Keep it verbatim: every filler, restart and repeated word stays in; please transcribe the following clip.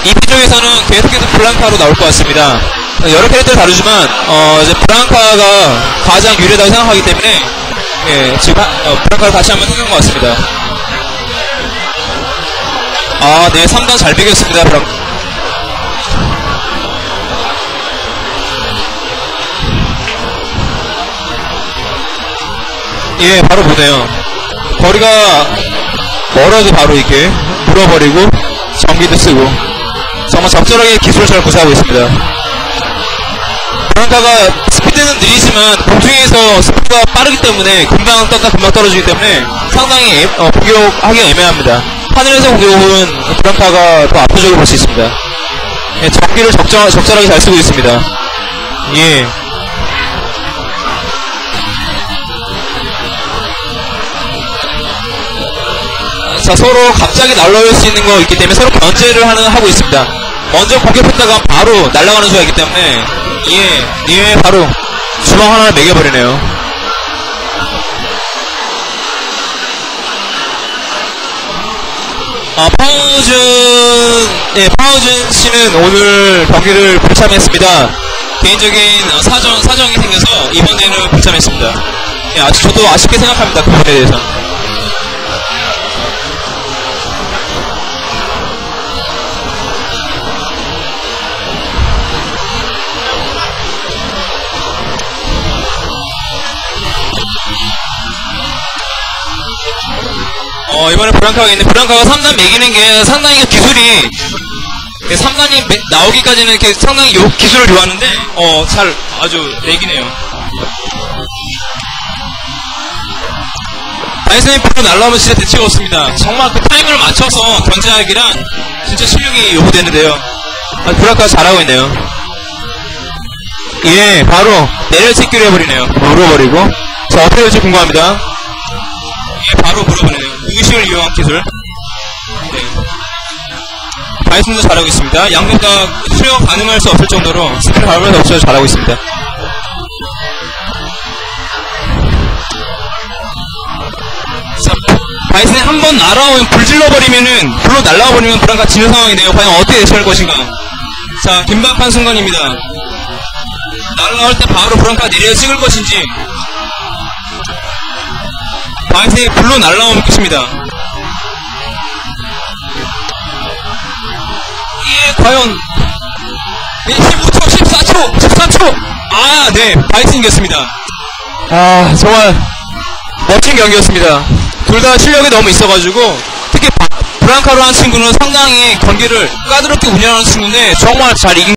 이 피 쪽에서는 계속해서 블랑카로 나올 것 같습니다. 여러 캐릭터를 다루지만 어, 이제 블랑카가 가장 유리하다고 생각하기 때문에 예, 지금 하, 어, 블랑카를 다시 한번 생각한 것 같습니다. 아, 네, 삼 단 잘 비겼습니다. 블랑... 예, 바로 보네요. 거리가 멀어도 바로 이렇게 물어버리고 전기도 쓰고 정말 적절하게 기술을 잘 구사하고 있습니다. 블랑카가 스피드는 느리지만 공중에서 스피드가 빠르기 때문에 금방 떴다 금방 떨어지기 때문에 상당히 어, 공격하기가 애매합니다. 하늘에서 공격은 블랑카가 더 압도적으로 볼 수 있습니다. 예, 전기를 적절, 적절하게 잘 쓰고 있습니다. 예. 자, 서로 갑자기 날라올 수 있는 거 있기 때문에 서로 견제를 하는, 하고 있습니다. 먼저 공격했다가 바로 날아가는 수가 있기 때문에, 예, 예, 바로 주먹 하나를 매겨버리네요. 아, 파우준, 예, 파우준 씨는 오늘 경기를 불참했습니다. 개인적인 사정, 사정이 생겨서 이번에는 불참했습니다. 예, 아주 저도 아쉽게 생각합니다. 그 부분에 대해서. 어, 이번에 블랑카가 있는데, 블랑카가 삼 단 매기는 게 상당히 기술이, 삼 단이 매, 나오기까지는 이렇게 상당히 요, 기술을 요하는데, 어, 잘, 아주 매기네요. 바이슨이 바로 날라오면 진짜 대치가 없습니다. 정말 그 타이밍을 맞춰서 견제하기란 진짜 실력이 요구되는데요. 아, 블랑카가 잘하고 있네요. 예, 바로 내려찍기를 해버리네요. 물어버리고. 자, 어떻게 될지 궁금합니다. 예, 바로 물어버리네요. 의식을 이용한 기술. 네. 바이슨도 잘하고 있습니다. 양쪽 다 수령 가능할 수 없을 정도로 스피드 가능할 수 없어서 잘하고 있습니다. 자, 바이슨이 한 번 날아오면 불 질러버리면은, 불로 날아버리면 블랑카 지는 상황이네요. 과연 어떻게 대처할 것인가. 자, 긴박한 순간입니다. 날아올 때 바로 블랑카 내려 찍을 것인지, 바이슨이 불로 날아오면 끝입니다. 예, 과연 십오 초, 십사 초, 십삼 초. 아, 네, 바이슨이 이겼습니다. 아, 정말 멋진 경기였습니다. 둘 다 실력이 너무 있어가지고, 특히 블랑카로 한 친구는 상당히 경기를 까다롭게 운영하는 친구인데 정말 잘 이긴